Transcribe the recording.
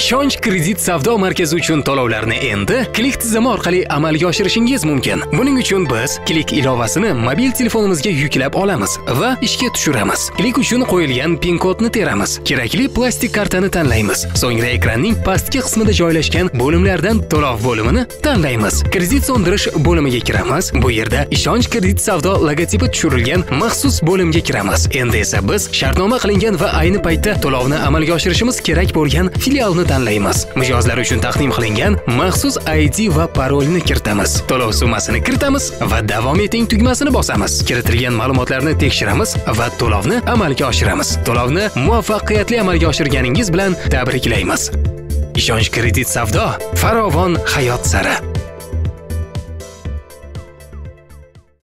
Ishonch kredit savdo markazi uchun to'lovlarni endi Click tizimi orqali amalga oshirishingiz mumkin. Buning uchun biz Click ilovasini mobil telefonimizga yuklab olamiz va ishga tushiramiz. Click uchun qo'yilgan PIN kodni teramiz. Kerakli plastik kartani tanlaymiz. So'ngra ekranning pastki qismida joylashgan bo'limlardan to'lov bo'limini tanlaymiz. Kredit so'ndirish bo'limiga kiramiz. Bu yerda Ishonch kredit savdo logotipi tushirilgan maxsus bo'limga kiramiz. Endi esa biz shartnoma qilingan va ayni paytda to'lovni amalga oshirishimiz kerak bo'lgan filialni tanlaymiz. Mijozlar uchun taqdim qilingan maxsus ID va parolni kiritamiz. To'lov summasini kiritamiz va davom eting tugmasini bosamiz. Kiritilgan ma'lumotlarni tekshiramiz va to'lovni amalga oshiramiz. To'lovni muvaffaqiyatli amalga oshirganingiz bilan tabriklaymiz. Ishonch kredit savdo farovon hayot sari.